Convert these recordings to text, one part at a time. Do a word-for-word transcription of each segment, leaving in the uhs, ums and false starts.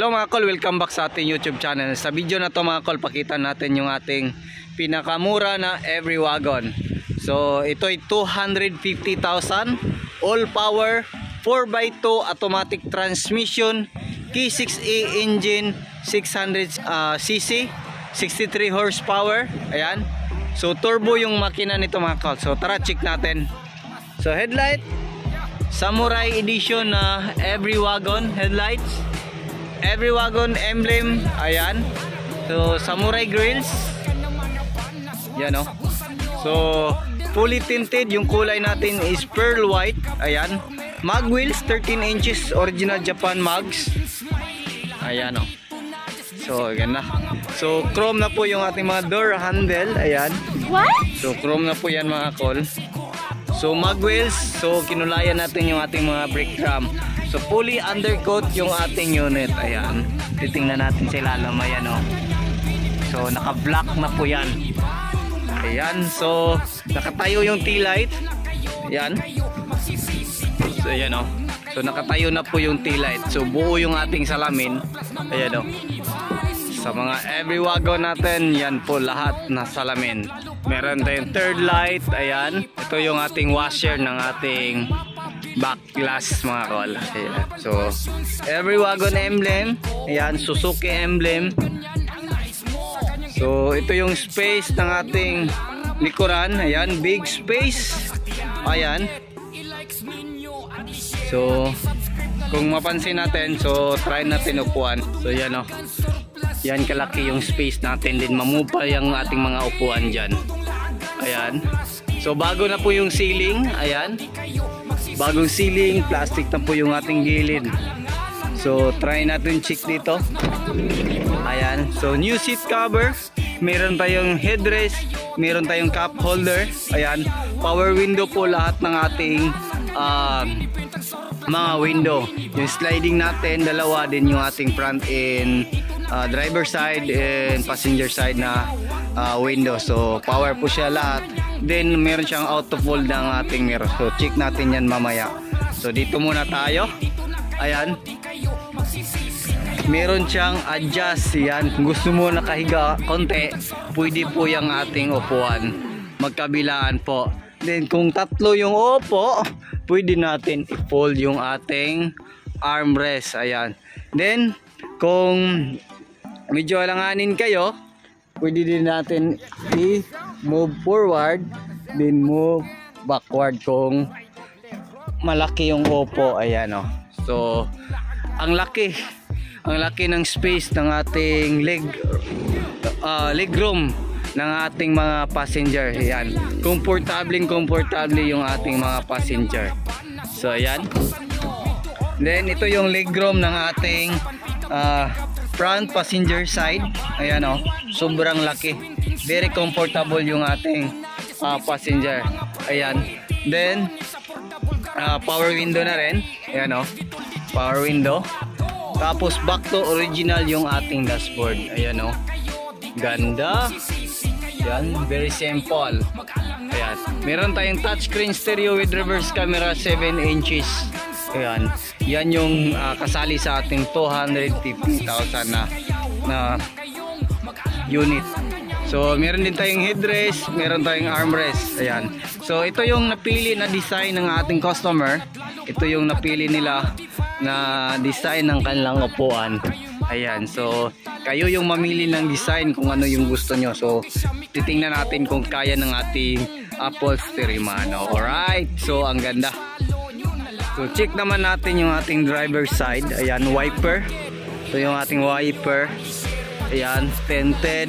hello mga kol, welcome back sa ating YouTube channel. Sa video na to mga kol, pakita natin yung ating pinakamura na Every Wagon. So ito ay two hundred fifty thousand, all power, four by two automatic transmission, K six A engine, six hundred c c, sixty-three horsepower. Ayan. So turbo yung makina nito mga kol. So tara check natin. So headlight, Samurai edition na uh, Every Wagon headlights. Every Wagon emblem, ayan. So Samurai grills. Yan oh. So fully tinted, yung kulay natin is pearl white. Ayan. Mag wheels, thirteen inches original Japan mags. Ayan oh. So ganda. So chrome na po yung ating mga door handle. Ayan. What? So chrome na po yan mga kol. So mag wheels, so kinulayan natin yung ating mga brake drum. So fully undercoat yung ating unit. Ayan. Titingnan natin sa ilalim. Ayan oh. So naka-black na po yan. Ayan. So nakatayo yung tail light. Ayan. So ayan oh. So nakatayo na po yung tail light. So buo yung ating salamin. Ayan oh. Sa mga Every Wagon natin, yan po lahat na salamin. Meron tayong third light. Ayan. Ito yung ating washer ng ating back glass mga kol. Ayan. So Every Wagon emblem. Ayan, Suzuki emblem. So ito yung space ng ating likuran. Ayan, big space. Ayan. So kung mapansin natin, so try natin upuan. So yan o. Yan kalaki yung space natin. Din mamupa yung ating mga upuan dyan. Ayan. So bago na po yung ceiling. Ayan. Bagong ceiling, plastic na po yung ating gilid. So try natin check dito. Ayan. So new seat cover. Meron tayong headrest, meron tayong cup holder. Ayan. Power window po lahat ng ating uh, mga window. Yung sliding natin, dalawa din yung ating front and uh, driver side and passenger side na uh, window. So power po siya lahat. Then meron siyang auto fold ng ating mirror. So check natin yan mamaya. So dito muna tayo. Ayan. Meron siyang adjust. Yan. Kung gusto mo nakahiga konti, pwede po yung ating upuan. Magkabilaan po. Then kung tatlo yung upo, pwede natin i-fold yung ating armrest. Ayan. Then kung medyo alanganin kayo, pwede din natin i-move forward, then move backward kung malaki yung upo. Ayan o. So ang laki ang laki ng space ng ating leg uh, leg room ng ating mga passenger. Ayan. Komportable komportable yung ating mga passenger. So ayan. Then ito yung leg room ng ating uh, front passenger side. Ayan o. Sobrang laki. Very comfortable yung ating uh, passenger. Ayan. Then uh, power window na rin. Ayan o. Power window. Tapos back to original yung ating dashboard. Ayan o. Ganda. Ayan. Very simple. Ayan. Meron tayong touchscreen stereo with reverse camera, seven inches. Ayan. Yan yung uh, kasali sa ating two hundred fifty thousand na, na unit. So meron din tayong headrest, meron tayong armrest. Ayan. So ito yung napili na design ng ating customer. Ito yung napili nila na design ng kanilang upuan. Ayan. So kayo yung mamili ng design kung ano yung gusto nyo. So titingnan natin kung kaya ng ating upholstery man. Alright. So ang ganda. So check naman natin yung ating driver side. Ayan, wiper. So yung ating wiper. Ayan, tinted.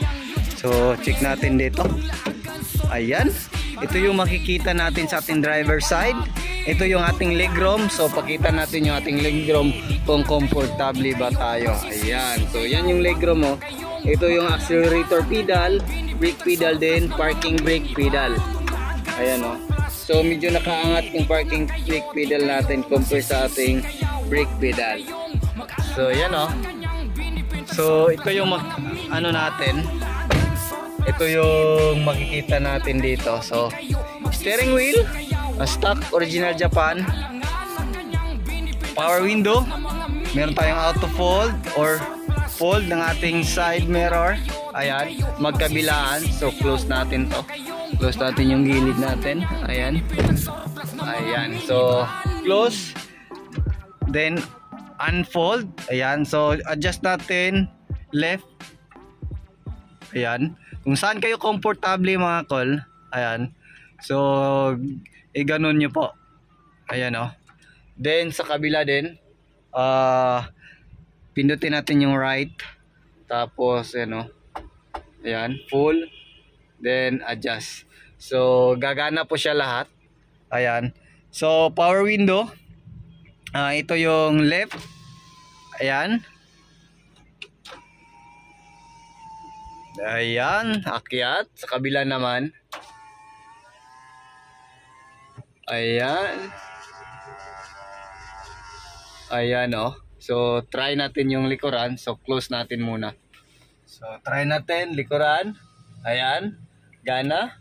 So check natin dito. Ayan. Ito yung makikita natin sa ating driver side. Ito yung ating legroom. So pakita natin yung ating legroom kung comfortable ba tayo. Ayan. So yan yung legroom mo. Ito yung accelerator pedal, brake pedal din, parking brake pedal. Ayan o. So medyo nakaangat yung parking brake pedal natin compare sa ating brake pedal. So yan o. So ito yung mag, ano natin. Ito yung makikita natin dito. So steering wheel, stock original Japan, power window, meron tayong auto fold or fold ng ating side mirror. Ayan, magkabilaan. So close natin to. Close natin yung gilid natin. Ayan. Ayan. So close. Then unfold. Ayan. So adjust natin left. Ayan. Kung saan kayo komportable mga kol. Ayan. So eh ganun nyo po. Ayan o. Then sa kabila din. Uh, pindutin natin yung right. Tapos ano. Ayan. Full. Then adjust. So gagana po siya lahat. Ayan. So power window. Uh, ito yung left. Ayan. Ayan, akyat. Sa kabila naman. Ayan. Ayan oh. So try natin yung likuran. So close natin muna. So try natin likuran. Ayan. Gana.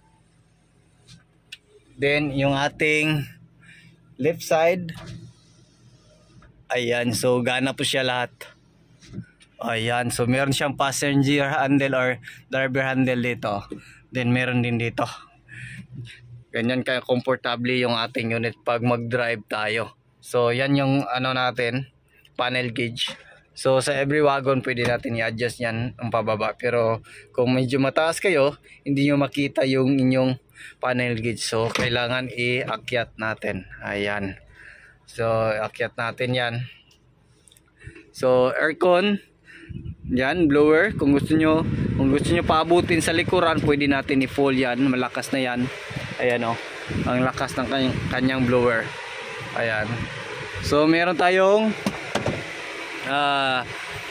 Then yung ating left side. Ayan. So gana po siya lahat. Ayan, so meron siyang passenger handle or driver handle dito. Then meron din dito. Ganyan kaya komportable yung ating unit pag mag-drive tayo. So yan yung ano natin, panel gauge. So sa every wagon pwede natin i-adjust yan ang pababa. Pero kung medyo mataas kayo, hindi nyo makita yung inyong panel gauge. So kailangan i-akyat natin. Ayan. So akyat natin yan. So aircon. Yan, blower. Kung gusto nyo, kung gusto nyo paabutin sa likuran, pwede natin i-fold yan. Malakas na yan. Ayan o. Oh, ang lakas ng kanyang, kanyang blower. Ayan. So, meron tayong uh,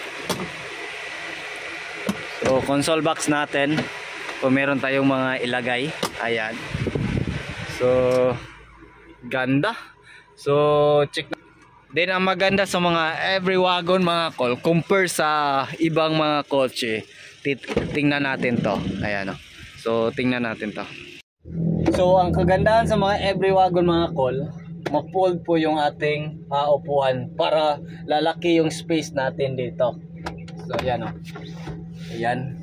so, console box natin. So, meron tayong mga ilagay. Ayan. So, ganda. So, check na. Then ang maganda sa mga every wagon mga kol, compare sa ibang mga kotse, tingnan natin to. Ayan o. So tingnan natin to. So ang kagandahan sa mga every wagon mga kol, ma-fold po yung ating uh, upuan para lalaki yung space natin dito. So ayan o. Ayan.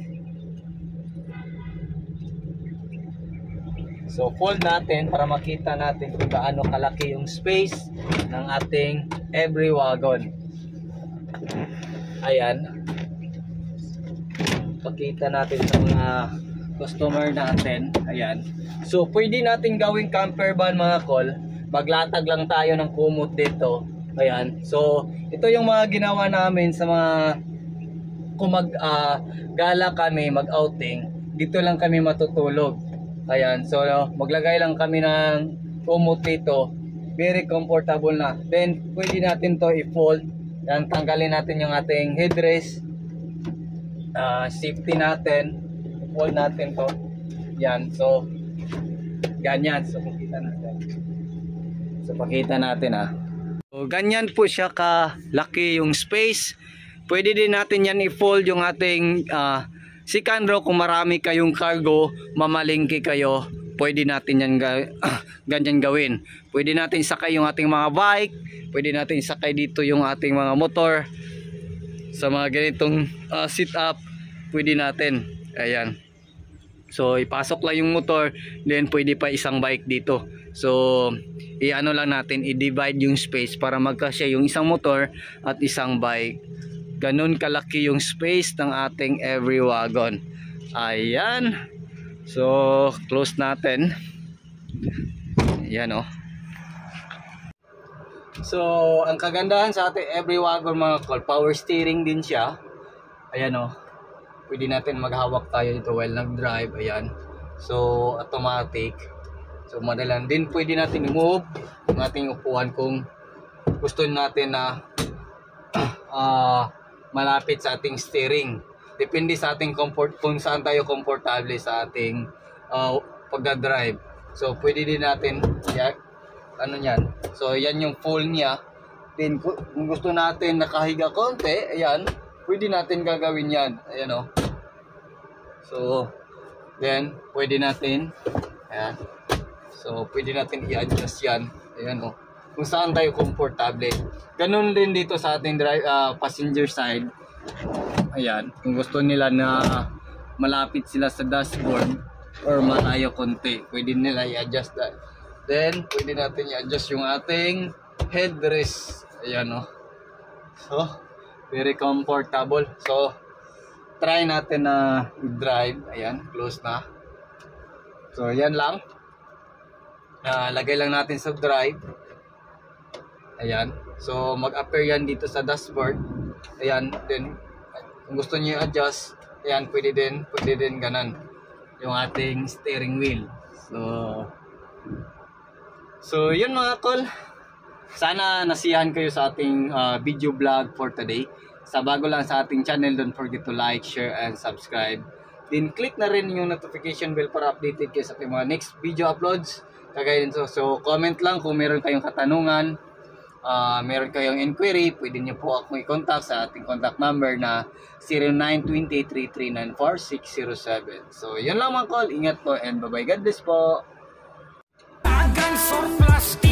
So fold natin para makita natin kung gaano kalaki yung space ng ating every wagon. Ayan. Pakita natin sa mga customer natin. Ayan. So pwede natin gawing camper van mga kol. Maglatag lang tayo ng kumot dito. Ayan. So ito yung mga ginawa namin sa mga kung mag uh, gala kami, mag-outing. Dito lang kami matutulog. Ayan, so maglagay lang kami ng kumot dito. Very comfortable na. Then pwede natin to i-fold. Yan, tanggalin natin yung ating headrest. Uh, safety natin. I-fold natin to. Yan, so ganyan. So pakita natin. So pakita natin ah. So ganyan po siya kalaki yung space. Pwede din natin yan i-fold yung ating uh, second row kung marami kayong cargo, mamalingki kayo, pwede natin yan ga ganyan gawin. Pwede natin sakay yung ating mga bike, pwede natin sakay dito yung ating mga motor. Sa mga ganitong uh, sit up, pwede natin. Ayan. So ipasok lang yung motor, then pwede pa isang bike dito. So i-ano lang natin, i-divide yung space para magkasya yung isang motor at isang bike. Ganun kalaki yung space ng ating every wagon. Ayan. So close natin. Ayan o. Oh. So ang kagandahan sa ating every wagon mga kol, power steering din siya. Ayan o. Oh. Pwede natin maghawak tayo dito while nag-drive. Ayan. So automatic. So madalan din pwede natin i-move ang ating upuan kung gusto natin na uh, malapit sa ating steering. Depende sa ating comfort kung saan tayo komportable sa ating uh, pagdadrive. So pwede din natin yan, ano yan. So yan yung full niya. Then kung gusto natin nakahiga konti, ayan, pwede natin gagawin yan. Ayan o. Oh. So then pwede natin, ayan. So pwede natin i-adjust yan. Ayan o. Oh. kung saan tayo komportable. Ganun din dito sa ating drive, uh, passenger side. Ayan, kung gusto nila na malapit sila sa dashboard or malayo konti, pwede nila i-adjust that. Then, pwede natin i-adjust yung ating headrest. Ayan o. Oh. So, very comfortable. So, try natin na i-drive. Ayan, close na. So, yan lang. Uh, lagay lang natin sa drive. Ayan. So, mag-appear yan dito sa dashboard. Ayan. Then, kung gusto niyo i-adjust, ayan, pwede din, pwede din ganun. Yung ating steering wheel. So, so yun mga kol. Sana nasiyahan kayo sa ating uh, video vlog for today. Sa bago lang sa ating channel, don't forget to like, share, and subscribe. Then, click na rin yung notification bell para updated kayo sa ating mga next video uploads. Kagaya din so, so comment lang kung meron kayong katanungan, uh, meron kayong inquiry, pwede niyo po ako i-contact sa ating contact number na zero nine two zero, three three nine four, six zero seven. So, yun lang mga call. Ingat po and bye-bye. God bless po.